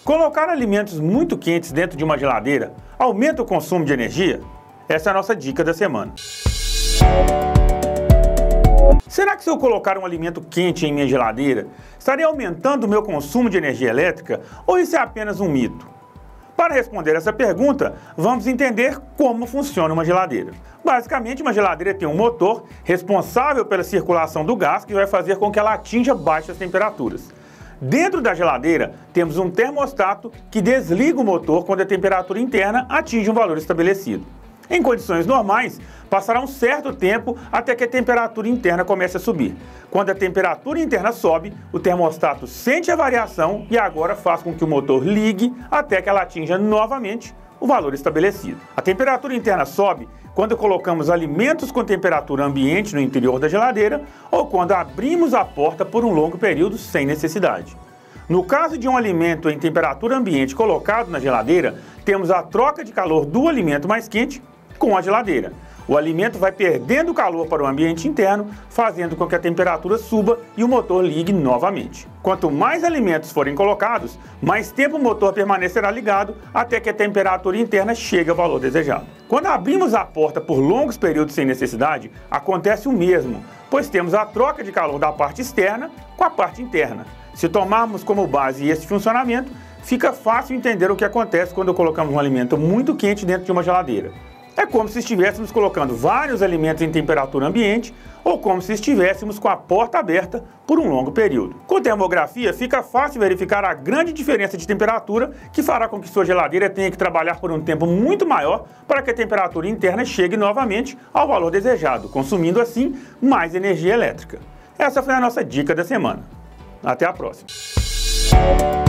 Colocar alimentos muito quentes dentro de uma geladeira aumenta o consumo de energia? Essa é a nossa dica da semana. Será que se eu colocar um alimento quente em minha geladeira, estaria aumentando o meu consumo de energia elétrica ou isso é apenas um mito? Para responder essa pergunta, vamos entender como funciona uma geladeira. Basicamente, uma geladeira tem um motor responsável pela circulação do gás que vai fazer com que ela atinja baixas temperaturas. Dentro da geladeira, temos um termostato que desliga o motor quando a temperatura interna atinge um valor estabelecido. Em condições normais, passará um certo tempo até que a temperatura interna comece a subir. Quando a temperatura interna sobe, o termostato sente a variação e agora faz com que o motor ligue até que ela atinja novamente o valor estabelecido. A temperatura interna sobe quando colocamos alimentos com temperatura ambiente no interior da geladeira ou quando abrimos a porta por um longo período sem necessidade. No caso de um alimento em temperatura ambiente colocado na geladeira, temos a troca de calor do alimento mais quente com a geladeira. O alimento vai perdendo calor para o ambiente interno, fazendo com que a temperatura suba e o motor ligue novamente. Quanto mais alimentos forem colocados, mais tempo o motor permanecerá ligado até que a temperatura interna chegue ao valor desejado. Quando abrimos a porta por longos períodos sem necessidade, acontece o mesmo, pois temos a troca de calor da parte externa com a parte interna. Se tomarmos como base esse funcionamento, fica fácil entender o que acontece quando colocamos um alimento muito quente dentro de uma geladeira. É como se estivéssemos colocando vários alimentos em temperatura ambiente ou como se estivéssemos com a porta aberta por um longo período. Com termografia, fica fácil verificar a grande diferença de temperatura que fará com que sua geladeira tenha que trabalhar por um tempo muito maior para que a temperatura interna chegue novamente ao valor desejado, consumindo assim mais energia elétrica. Essa foi a nossa dica da semana. Até a próxima!